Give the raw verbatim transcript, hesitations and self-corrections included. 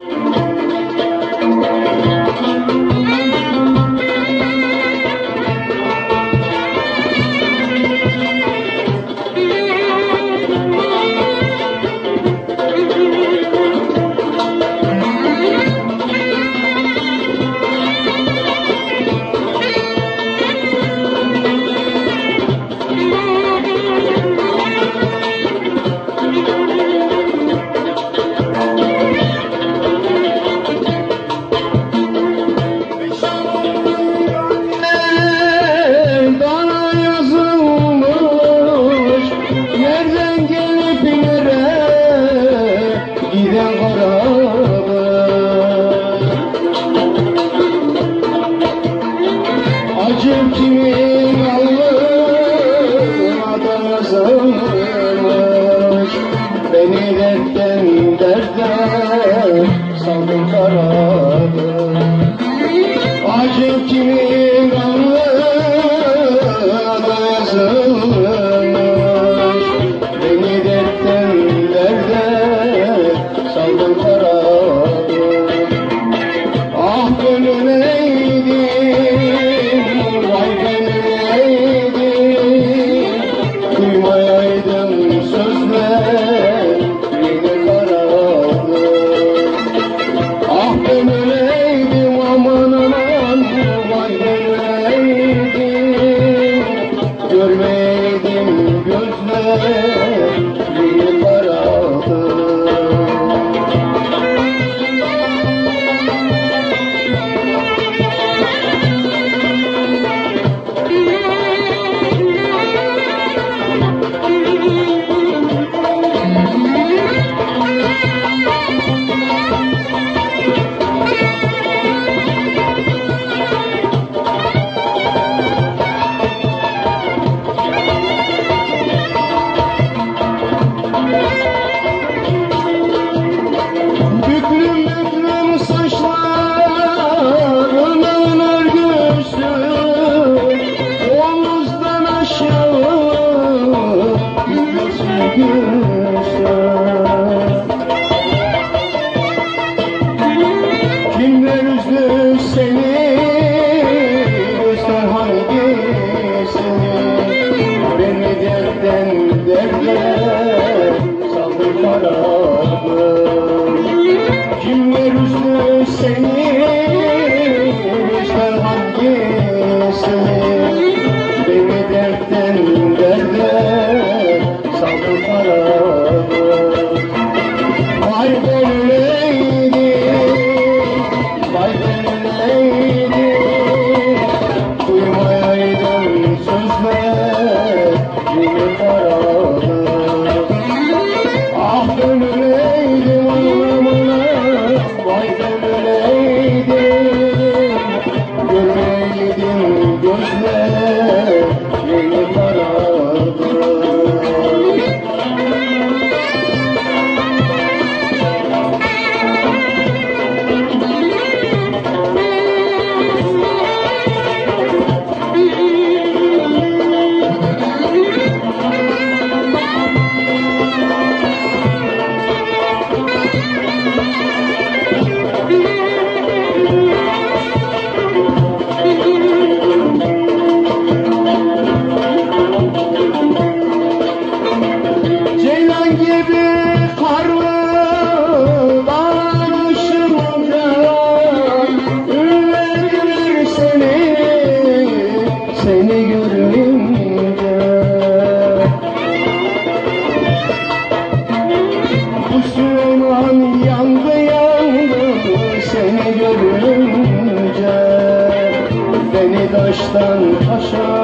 Acım kimin Allah'ına da yazılmış, beni dertten derde saldın karadır. Acım kimin Allah'ına da yazılmış, beni dertten derde saldın karadır. Ah gönül neydi, vay gönül neydi, duymayaydım sözlerini karardı. Ah gönül neydim, aman aman, vay gönül neydim, görmeyeydim gözlerini karardı. Kimler üzdü seni, göster hangisini, beni dertten derde saldı karardı. Kimler üzdü seni, göster hangisini, beni dertten derde saldı karardı. Vay gönül neydi, vay gönül neydi, duymayaydım sözlerini karardı. Ah gönül neydi, anlamına, vay gönül neydi, görmeydim gözlerini karardı. Ceylan gibi karlı dağ dışında ünlendiler seni, seni görünce. Bu Süleyman yandı yandı seni görünce, beni taştan taşa